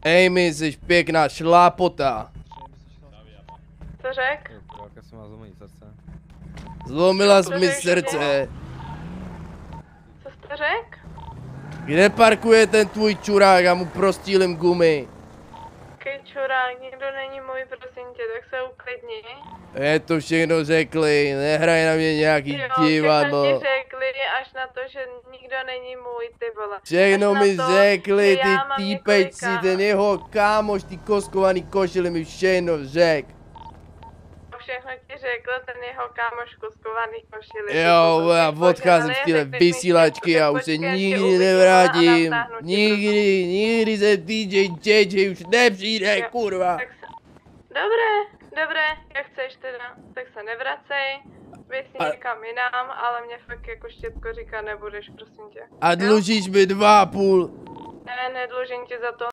Amy, jsi pěkná šlápota. Co řek? Zlomila jsi mi srdce. Co jste řek? Kde parkuje ten tvůj čurák, já mu prostílim gumy. Čurák, nikdo není můj, prosím tě, tak se uklidni. Je to všechno řekli, nehraj na mě nějaký divadlo. Všechno ti řekli, až na to, že nikdo není můj, ty vole. Všechno mi řekli, ty týpečci, několika... ten jeho kámoš, ty koskovaný košily mi všechno řek. Všechno ti řekl ten jeho kámoš koskovaný košily. Jo, já odcházím z téhle vysílačky a už se nikdy nevrátím. Nikdy se DJ JJ už nepřijde, kurva. Dobré, jak chceš teda, tak se nevracej. Běž si někam jinam, ale mě fakt jako štětko říká nebudeš, prosím tě. A dlužíš mi 2,5. Ne, nedlužím ti za to.